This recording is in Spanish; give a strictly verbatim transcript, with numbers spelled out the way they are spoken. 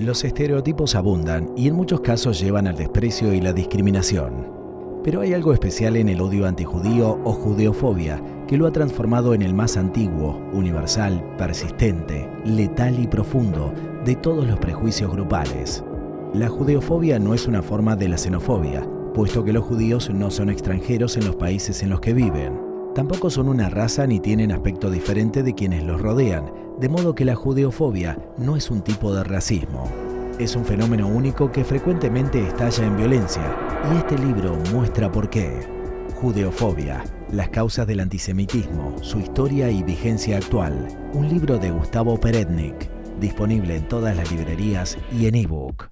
Los estereotipos abundan y en muchos casos llevan al desprecio y la discriminación. Pero hay algo especial en el odio antijudío o judeofobia que lo ha transformado en el más antiguo, universal, persistente, letal y profundo de todos los prejuicios grupales. La judeofobia no es una forma de la xenofobia, puesto que los judíos no son extranjeros en los países en los que viven. Tampoco son una raza ni tienen aspecto diferente de quienes los rodean, de modo que la judeofobia no es un tipo de racismo. Es un fenómeno único que frecuentemente estalla en violencia, y este libro muestra por qué. Judeofobia, las causas del antisemitismo, su historia y vigencia actual. Un libro de Gustavo Perednik, disponible en todas las librerías y en ebook.